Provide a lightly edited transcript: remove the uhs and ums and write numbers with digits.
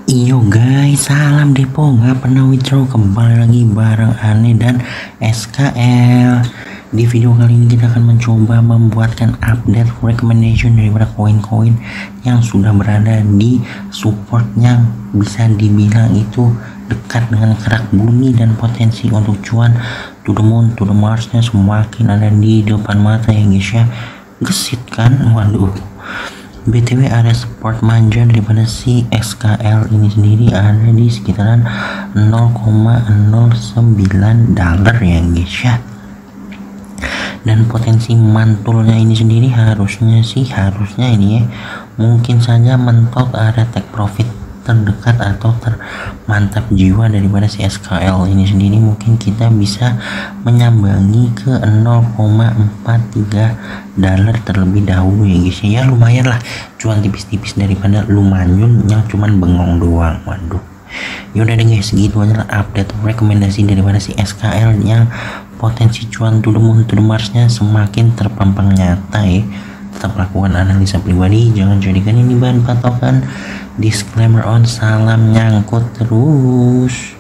Iyo guys, salam depo, nggak pernah withdraw, kembali lagi bareng Ane dan SKL. Di video kali ini kita akan mencoba membuatkan update recommendation daripada koin-koin yang sudah berada di support yang bisa dibilang itu dekat dengan kerak bumi dan potensi untuk cuan to the moon, to the Mars-nya semakin ada di depan mata ya guys ya. Gesit kan, waduh. BTW area support manja daripada si SKL ini sendiri ada di sekitaran 0,09 dolar ya guys ya. Dan potensi mantulnya ini sendiri harusnya ini ya, mungkin saja mentok area take profit terdekat atau termantap jiwa daripada si SKL ini sendiri. Mungkin kita bisa menyambangi ke 0,43 dolar terlebih dahulu ya guys ya. Lumayan lah, cuan tipis-tipis daripada lumayan yang cuman bengong doang. Waduh, yaudah deh guys, segitu aja lah update rekomendasi daripada si SKL yang potensi cuan to the moon to the Mars-nya semakin terpampang nyata ya. Tetap lakukan analisa pribadi, jangan jadikan ini bahan patokan. Disclaimer on, salam nyangkut terus.